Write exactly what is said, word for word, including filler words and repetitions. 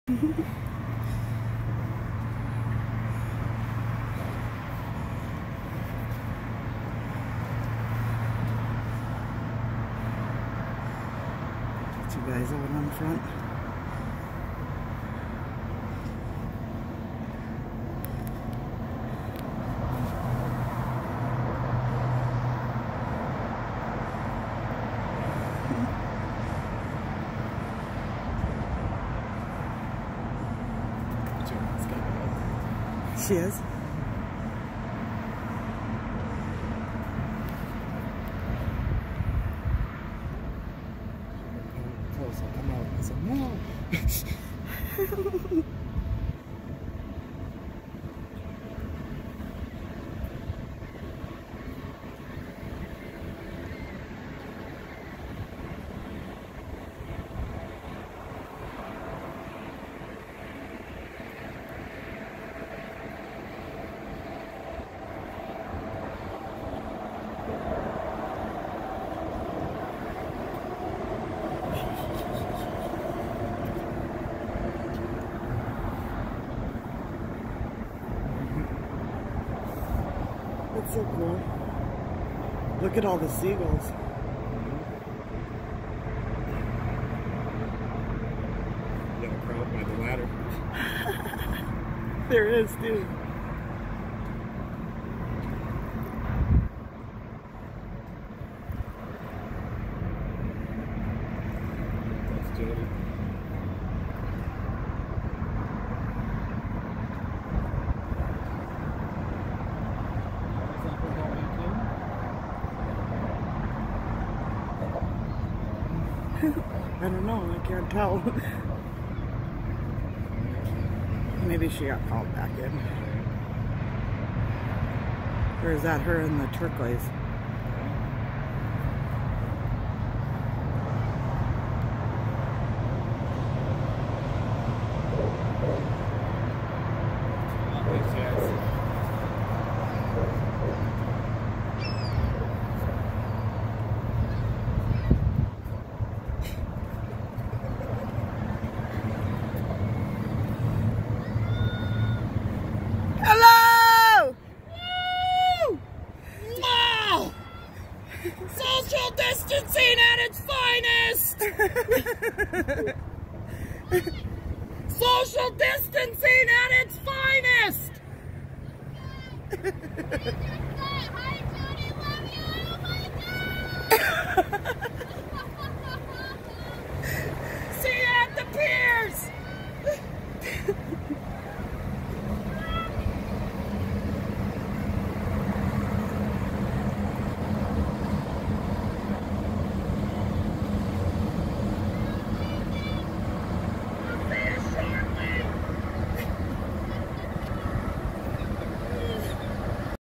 Two guys out on front. She is. Close, I'll come out. I said, no. That's so cool. Look at all the seagulls. You got a crowd by the ladder. There is, dude. That's Jodi. I don't know, I can't tell. Maybe she got called back in. Or is that her in the turquoise? Hello! Woo! Wow! Social distancing at its finest! Social distancing at its finest! Hi, Jodi, love you! Oh my God!